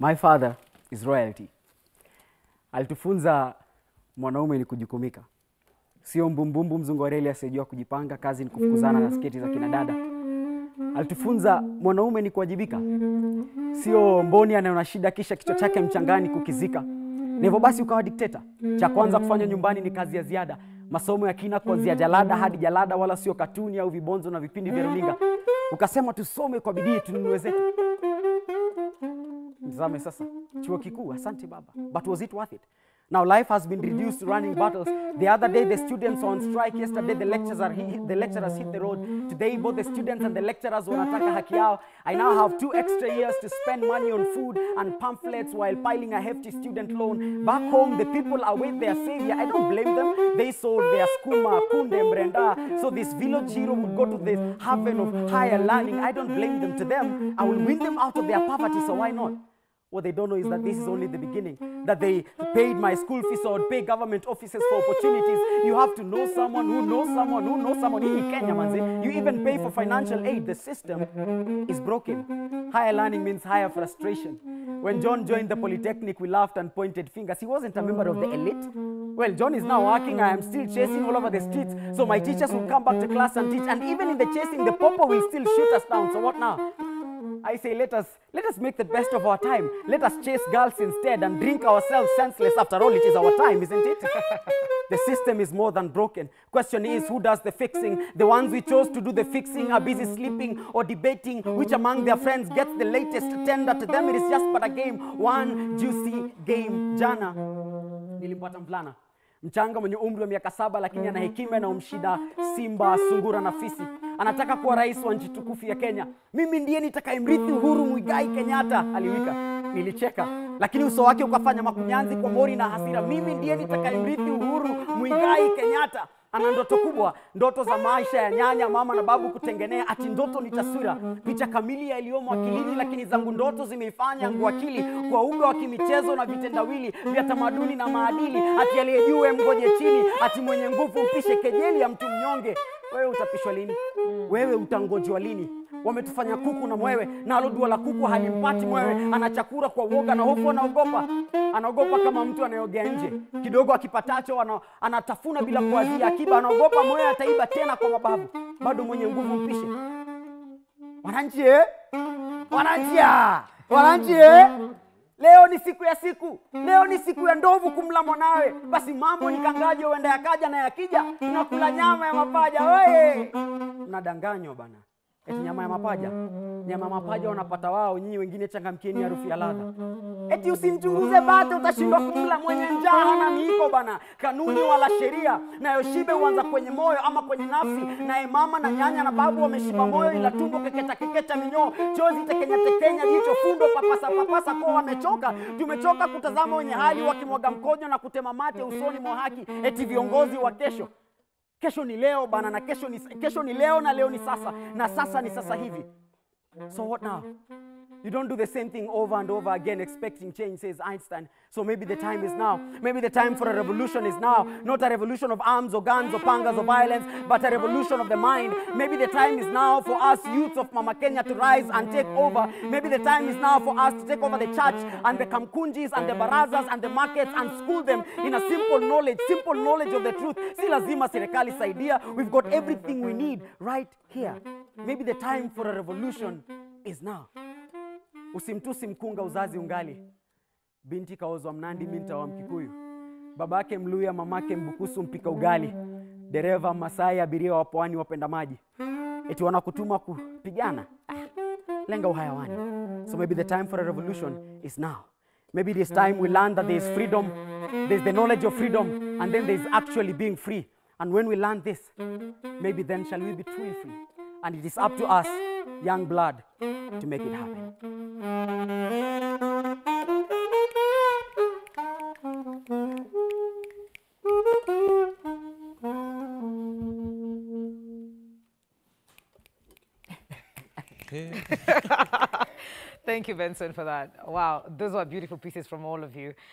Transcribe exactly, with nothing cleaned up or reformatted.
My father is royalty. Alitufunza mwanaume ni kujukumika. Sio mbumbumbu mzungoreli asiyejua kujipanga, kazi ni kufukuzana na sketi za kina dada. Alitufunza mwanaume ni kuwajibika. Sio mboni anaona shida kisha kichwa chake mchangani kukizika. Na hivyo basi ukawa dikteta. Cha kwanza kufanya nyumbani ni kazi ya ziada. Masomo ya kina kuanzia jalada hadi jalada, wala sio katuni au vibonzo na vipindi vya runinga. Ukasema tusome kwa bidii tununue zetu. Nizame sasa. Chuo kikuu, asante baba. But was it worth it? Now life has been reduced to running battles. The other day the students were on strike. Yesterday the lecturers are hit, the lecturers hit the road. Today both the students and the lecturers wanataka haki yao. I now have two extra years to spend money on food and pamphlets while piling a hefty student loan. Back home the people await their savior. I don't blame them. They sold their skuma, kunde, mrenda. So this village hero would go to this haven of higher learning. I don't blame them. To them, I will win them out of their poverty, so why not? What they don't know is that this is only the beginning. That they paid my school fees or pay government offices for opportunities. You have to know someone who knows someone who knows someone. In Kenya, manze, you even pay for financial aid. The system is broken. Higher learning means higher frustration. When John joined the Polytechnic, we laughed and pointed fingers. He wasn't a member of the elite. Well, John is now working. I am still chasing all over the streets. So my teachers will come back to class and teach. And even in the chasing, the popo will still shoot us down. So what now? I say, let us, let us make the best of our time. Let us chase girls instead and drink ourselves senseless. After all, it is our time, isn't it? The system is more than broken. Question is, who does the fixing? The ones we chose to do the fixing are busy sleeping or debating which among their friends gets the latest tender. To them, it is just but a game. One juicy game. Jana, nilimpata mvulana mchanga mwenye umri wa miaka saba, lakini ana hekima na umshida simba, sungura na fisi. Anataka kuwa rais wa nchi tukufu ya Kenya. Mimi ndiye nitakayemrithi Uhuru Muigai Kenyatta, aliwika. Nilicheka, lakini uso wake ukafanya makunyanzi kwa mori na hasira. Mimi ndiye nitakayemrithi Uhuru Muigai Kenyatta. Ana ndoto kubwa, ndoto za maisha ya nyanya, mama na babu kutengenea. Ati ndoto ni taswira, picha kamili ya iliyomo akilini, lakini zangu ndoto zimeifanya yangu akili kwa uga wa kimichezo na vitendawili vya tamaduni na maadili. Ati aliyejue mgoje chini, ati mwenye nguvu upishe kejeli ya mtu mnyonge. Wewe utapishwa lini? Wewe utangojwa lini? Wametufanya kuku na mwewe, na alodua la kuku halimpati mwewe. Anachakura kwa uoga na hofu, anaogopa. Anaogopa kama mtu anayeogea nje. Kidogo akipatacho ana, anatafuna bila kuazia akiba. Anaogopa mwewe ataiba tena kwa mababu. Bado mwenye nguvu mpishe. Wananchi eh? Wananchi ah! Wananchi eh? Leo ni siku ya siku. Leo ni siku ya ndovu kumla mwanawe. Basi mambo ni kangaje uenda yakaja na yakija. Tunakula nyama ya mapaja. Wewe mnadanganywa bana. Eti nyama ya mapaja. Nyama ya mapaja wanapata wao, nyinyi wengine changamkieni harufu ya ladha. Eti usimchunguze bata utashindwa kumla mwenye njaa hana miiko bana. Kanuni wala sheria nayo shibe huanza kwenye moyo ama kwenye nafsi. Naye mama na nyanya na babu wameshiba moyo, ila tumbo kekecha kekecha minyoo. Chozi tekenya tekenya jicho fundo papasa papasa kwa wamechoka. Tumechoka kutazama wenye hali wakimwaga mkojo na kutema mate usoni mwa haki. Eti viongozi wa kesho. Kesho ni leo bana, na kesho ni, kesho ni leo na leo ni sasa. Na sasa ni sasa hivi. So what now? You don't do the same thing over and over again expecting change, says Einstein. So maybe the time is now. Maybe the time for a revolution is now. Not a revolution of arms or guns or pangas or violence, but a revolution of the mind. Maybe the time is now for us youths of Mama Kenya to rise and take over. Maybe the time is now for us to take over the church and the kamkunjis and the barazas and the markets and school them in a simple knowledge, simple knowledge of the truth. Si lazima serikali saidia. We've got everything we need right here. Maybe the time for a revolution is now. Usimtusi mkunga uzazi ungali. Binti kaozwa Mnandi minta wa Mkikuyu. Babake Mluya, mamake Mbukusu mpika ugali. Dereva Masai, abiria wa pwani wapenda maji. Eti wanakutuma kupigana. Ah, lenga uhayawani. So maybe the time for a revolution is now. Maybe this time we learn that there is freedom. There's the knowledge of freedom. And then there's actually being free. And when we learn this, maybe then shall we be truly free. And it is up to us, young blood, to make it happen. Thank you, Benson, for that. Wow, those were beautiful pieces from all of you.